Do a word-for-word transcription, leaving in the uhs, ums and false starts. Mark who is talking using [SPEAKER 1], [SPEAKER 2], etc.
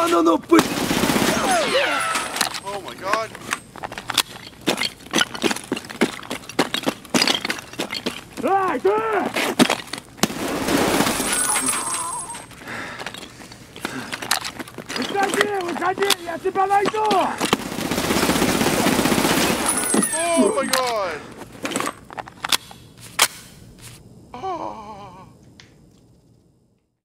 [SPEAKER 1] No, no, no, push!
[SPEAKER 2] Oh my god!
[SPEAKER 3] Ай, ты! Выходи, выходи, я тебя найду!
[SPEAKER 2] Oh my god!